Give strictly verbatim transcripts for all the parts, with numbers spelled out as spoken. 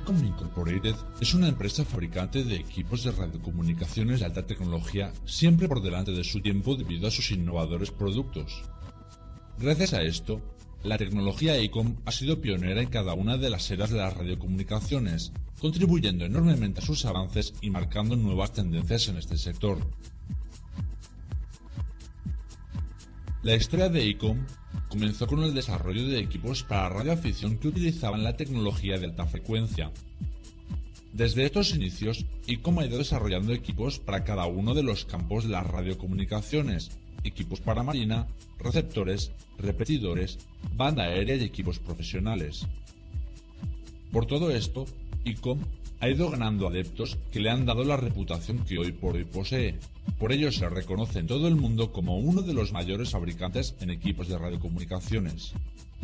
ICOM Incorporated es una empresa fabricante de equipos de radiocomunicaciones de alta tecnología, siempre por delante de su tiempo debido a sus innovadores productos. Gracias a esto, la tecnología ICOM ha sido pionera en cada una de las eras de las radiocomunicaciones, contribuyendo enormemente a sus avances y marcando nuevas tendencias en este sector. La historia de ICOM comenzó con el desarrollo de equipos para radioafición que utilizaban la tecnología de alta frecuencia. Desde estos inicios, ICOM ha ido desarrollando equipos para cada uno de los campos de las radiocomunicaciones, equipos para marina, receptores, repetidores, banda aérea y equipos profesionales. Por todo esto, ICOM ha ido ganando adeptos que le han dado la reputación que hoy por hoy posee. Por ello se reconoce en todo el mundo como uno de los mayores fabricantes en equipos de radiocomunicaciones.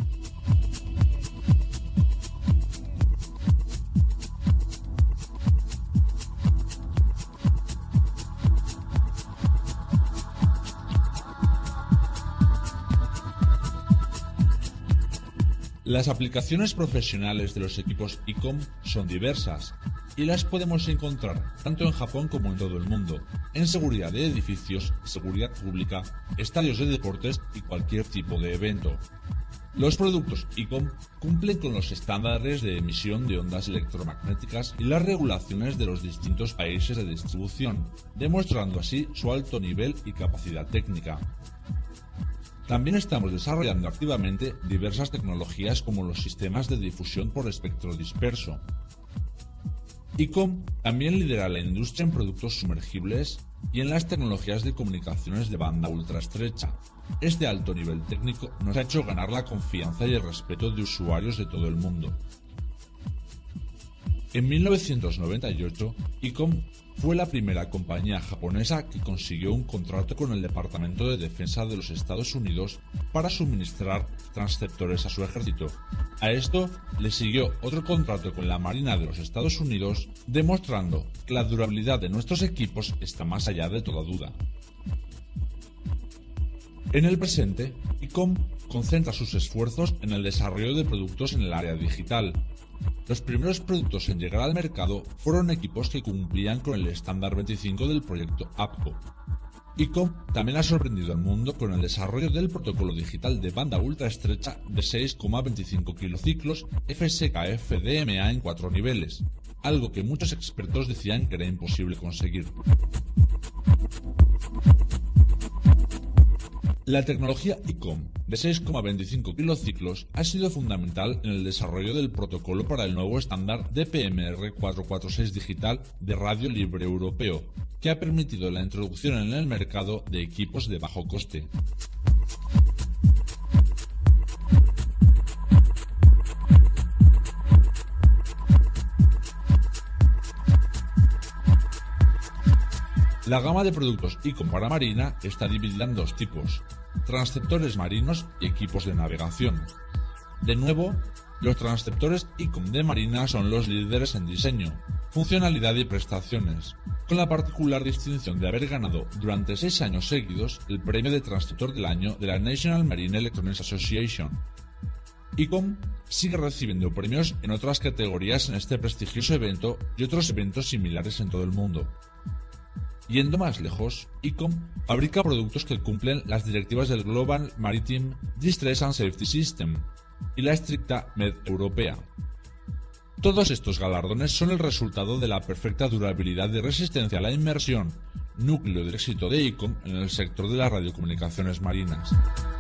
Las aplicaciones profesionales de los equipos ICOM son diversas y las podemos encontrar tanto en Japón como en todo el mundo, en seguridad de edificios, seguridad pública, estadios de deportes y cualquier tipo de evento. Los productos ICOM cumplen con los estándares de emisión de ondas electromagnéticas y las regulaciones de los distintos países de distribución, demostrando así su alto nivel y capacidad técnica. También estamos desarrollando activamente diversas tecnologías como los sistemas de difusión por espectro disperso. ICOM también lidera la industria en productos sumergibles y en las tecnologías de comunicaciones de banda ultraestrecha. Este alto nivel técnico nos ha hecho ganar la confianza y el respeto de usuarios de todo el mundo. En mil novecientos noventa y ocho, ICOM fue la primera compañía japonesa que consiguió un contrato con el Departamento de Defensa de los Estados Unidos para suministrar transceptores a su ejército. A esto le siguió otro contrato con la Marina de los Estados Unidos, demostrando que la durabilidad de nuestros equipos está más allá de toda duda. En el presente, ICOM concentra sus esfuerzos en el desarrollo de productos en el área digital. Los primeros productos en llegar al mercado fueron equipos que cumplían con el estándar veinticinco del proyecto APCO. ICOM también ha sorprendido al mundo con el desarrollo del protocolo digital de banda ultraestrecha de seis coma veinticinco kilociclos F S K F D M A en cuatro niveles, algo que muchos expertos decían que era imposible conseguir. La tecnología ICOM de seis coma veinticinco kilociclos ha sido fundamental en el desarrollo del protocolo para el nuevo estándar D P M R cuatrocientos cuarenta y seis digital de radio libre europeo, que ha permitido la introducción en el mercado de equipos de bajo coste. La gama de productos ICOM para marina está dividida en dos tipos: transceptores marinos y equipos de navegación. De nuevo, los transceptores ICOM de marina son los líderes en diseño, funcionalidad y prestaciones, con la particular distinción de haber ganado durante seis años seguidos el premio de transceptor del año de la National Marine Electronics Association. ICOM sigue recibiendo premios en otras categorías en este prestigioso evento y otros eventos similares en todo el mundo. Yendo más lejos, ICOM fabrica productos que cumplen las directivas del Global Maritime Distress and Safety System y la estricta M E D europea. Todos estos galardones son el resultado de la perfecta durabilidad y resistencia a la inmersión, núcleo del éxito de ICOM en el sector de las radiocomunicaciones marinas.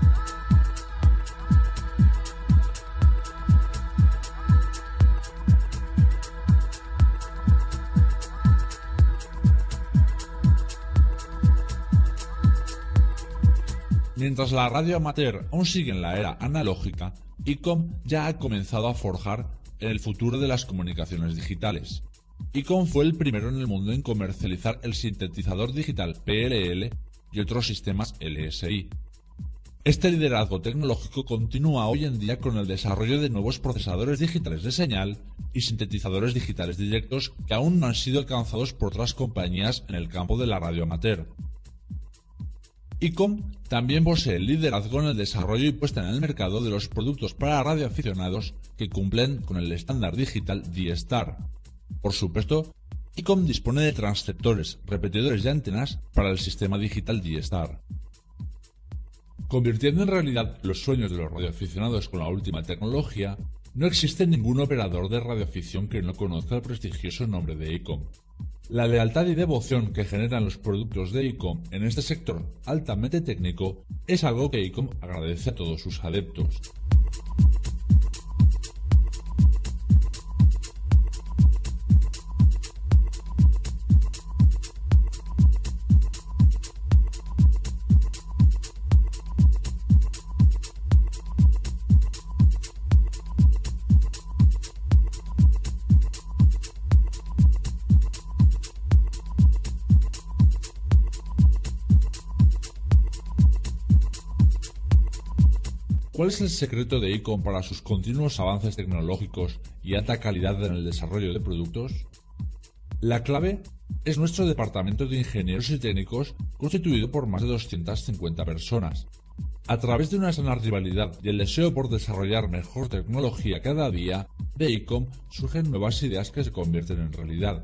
Mientras la radio amateur aún sigue en la era analógica, ICOM ya ha comenzado a forjar el futuro de las comunicaciones digitales. ICOM fue el primero en el mundo en comercializar el sintetizador digital P L L y otros sistemas L S I. Este liderazgo tecnológico continúa hoy en día con el desarrollo de nuevos procesadores digitales de señal y sintetizadores digitales directos que aún no han sido alcanzados por otras compañías en el campo de la radio amateur. I C O M también posee el liderazgo en el desarrollo y puesta en el mercado de los productos para radioaficionados que cumplen con el estándar digital D-Star. Por supuesto, I C O M dispone de transceptores, repetidores y antenas para el sistema digital D-Star. Convirtiendo en realidad los sueños de los radioaficionados con la última tecnología, no existe ningún operador de radioafición que no conozca el prestigioso nombre de I C O M. La lealtad y devoción que generan los productos de I C O M en este sector altamente técnico es algo que I C O M agradece a todos sus adeptos. ¿Cuál es el secreto de I C O M para sus continuos avances tecnológicos y alta calidad en el desarrollo de productos? La clave es nuestro departamento de ingenieros y técnicos constituido por más de doscientas cincuenta personas. A través de una sana rivalidad y el deseo por desarrollar mejor tecnología cada día, de I C O M surgen nuevas ideas que se convierten en realidad.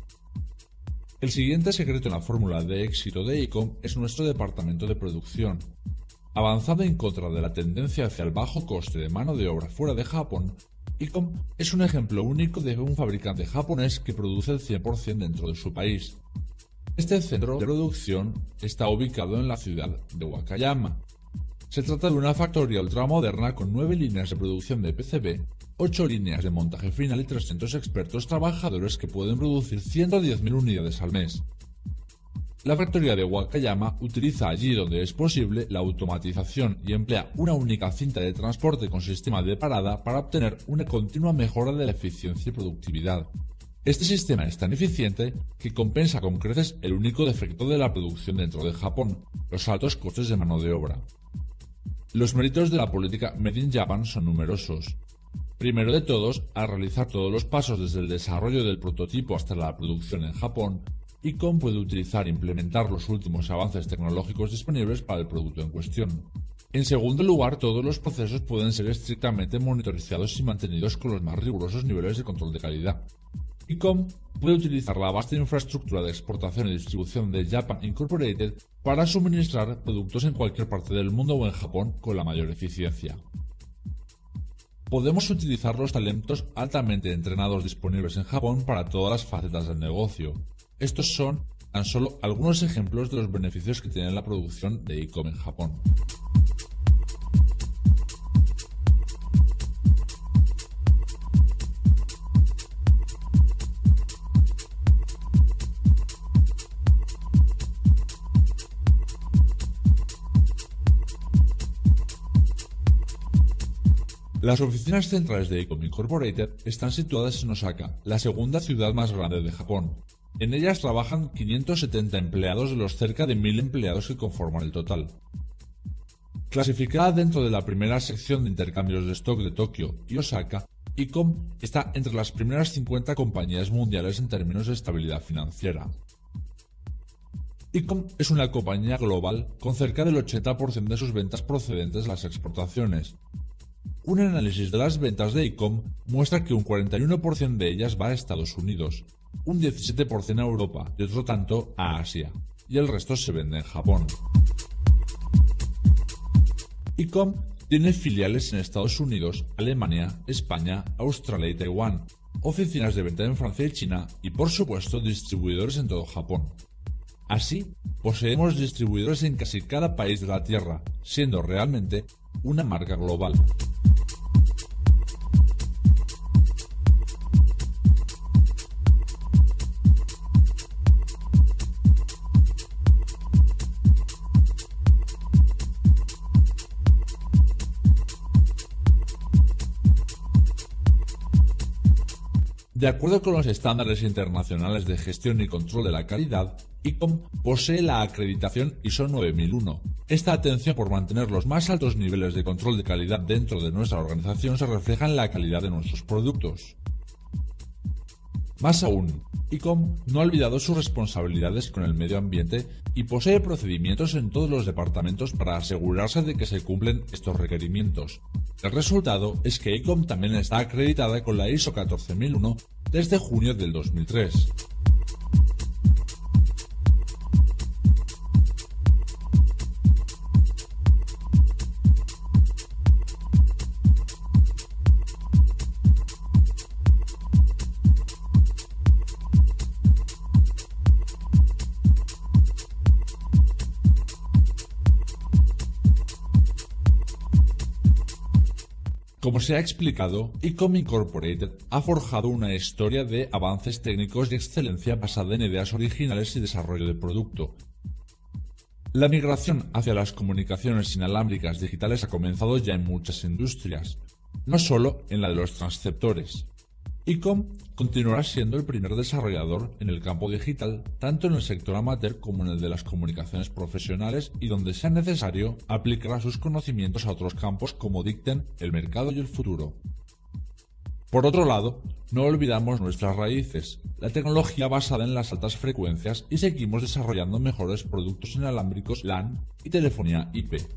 El siguiente secreto en la fórmula de éxito de I C O M es nuestro departamento de producción. Avanzando en contra de la tendencia hacia el bajo coste de mano de obra fuera de Japón, I C O M es un ejemplo único de un fabricante japonés que produce el cien por cien dentro de su país. Este centro de producción está ubicado en la ciudad de Wakayama. Se trata de una factoría ultramoderna con nueve líneas de producción de P C B, ocho líneas de montaje final y trescientos expertos trabajadores que pueden producir ciento diez mil unidades al mes. La factoría de Wakayama utiliza allí donde es posible la automatización y emplea una única cinta de transporte con sistema de parada para obtener una continua mejora de la eficiencia y productividad. Este sistema es tan eficiente que compensa con creces el único defecto de la producción dentro de Japón, los altos costes de mano de obra. Los méritos de la política Made in Japan son numerosos. Primero de todos, al realizar todos los pasos desde el desarrollo del prototipo hasta la producción en Japón, I C O M puede utilizar e implementar los últimos avances tecnológicos disponibles para el producto en cuestión. En segundo lugar, todos los procesos pueden ser estrictamente monitorizados y mantenidos con los más rigurosos niveles de control de calidad. I C O M puede utilizar la vasta infraestructura de exportación y distribución de Japan Incorporated para suministrar productos en cualquier parte del mundo o en Japón con la mayor eficiencia. Podemos utilizar los talentos altamente entrenados disponibles en Japón para todas las facetas del negocio. Estos son tan solo algunos ejemplos de los beneficios que tiene la producción de I C O M en Japón. Las oficinas centrales de I C O M Incorporated están situadas en Osaka, la segunda ciudad más grande de Japón. En ellas trabajan quinientos setenta empleados de los cerca de mil empleados que conforman el total. Clasificada dentro de la primera sección de intercambios de stock de Tokio y Osaka, I C O M está entre las primeras cincuenta compañías mundiales en términos de estabilidad financiera. I C O M es una compañía global con cerca del ochenta por ciento de sus ventas procedentes de las exportaciones. Un análisis de las ventas de I C O M muestra que un cuarenta y uno por ciento de ellas va a Estados Unidos, un diecisiete por ciento a Europa y otro tanto a Asia, y el resto se vende en Japón. I C O M tiene filiales en Estados Unidos, Alemania, España, Australia y Taiwán, oficinas de venta en Francia y China y por supuesto distribuidores en todo Japón. Así, poseemos distribuidores en casi cada país de la Tierra, siendo realmente una marca global. De acuerdo con los estándares internacionales de gestión y control de la calidad, I C O M posee la acreditación I S O nueve mil uno. Esta atención por mantener los más altos niveles de control de calidad dentro de nuestra organización se refleja en la calidad de nuestros productos. Más aún, I C O M no ha olvidado sus responsabilidades con el medio ambiente y posee procedimientos en todos los departamentos para asegurarse de que se cumplen estos requerimientos. El resultado es que I C O M también está acreditada con la I S O catorce mil uno desde junio del dos mil tres. Como se ha explicado, I C O M Incorporated ha forjado una historia de avances técnicos y excelencia basada en ideas originales y desarrollo de producto. La migración hacia las comunicaciones inalámbricas digitales ha comenzado ya en muchas industrias, no solo en la de los transceptores. I C O M continuará siendo el primer desarrollador en el campo digital, tanto en el sector amateur como en el de las comunicaciones profesionales, y donde sea necesario aplicará sus conocimientos a otros campos como dicten el mercado y el futuro. Por otro lado, no olvidamos nuestras raíces, la tecnología basada en las altas frecuencias, y seguimos desarrollando mejores productos inalámbricos LAN y telefonía I P.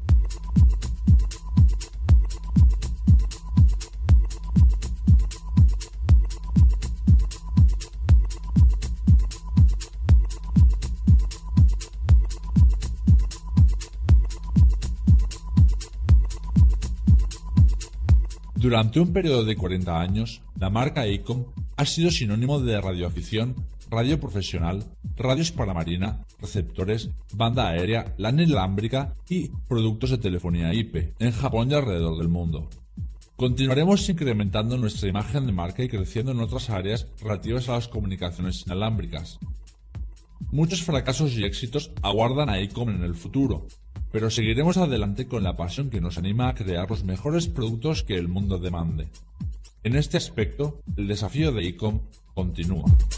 Durante un periodo de cuarenta años, la marca I C O M ha sido sinónimo de radioafición, radio profesional, radios para marina, receptores, banda aérea, LAN inalámbrica y productos de telefonía I P en Japón y alrededor del mundo. Continuaremos incrementando nuestra imagen de marca y creciendo en otras áreas relativas a las comunicaciones inalámbricas. Muchos fracasos y éxitos aguardan a I C O M en el futuro, pero seguiremos adelante con la pasión que nos anima a crear los mejores productos que el mundo demande. En este aspecto, el desafío de I C O M continúa.